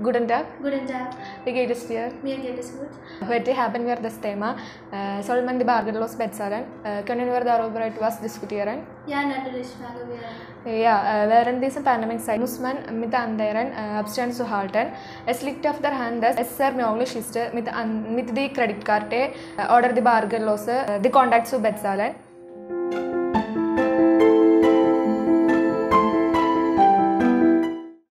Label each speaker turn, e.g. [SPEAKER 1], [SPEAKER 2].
[SPEAKER 1] Guten Tag.
[SPEAKER 2] Guten Tag.
[SPEAKER 1] Wie geht es dir?
[SPEAKER 2] Mir geht es gut.
[SPEAKER 1] Heute haben wir das Thema, soll man die Bargeldlos bezahlen? Können wir darüber etwas diskutieren?
[SPEAKER 2] Ja, natürlich, fangen wir an.
[SPEAKER 1] Ja, während dieser Pandemic-Zeit muss man mit anderen Abstand zu halten. Es liegt auf der Hand, dass es sehr möglich ist, mit der Kreditkarte oder die Bargeldlose die Kontakt zu bezahlen.